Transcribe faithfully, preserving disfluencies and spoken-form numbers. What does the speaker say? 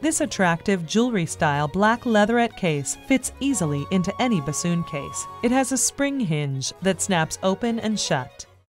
This attractive jewelry-style black leatherette case fits easily into any bassoon case. It has a spring hinge that snaps open and shut.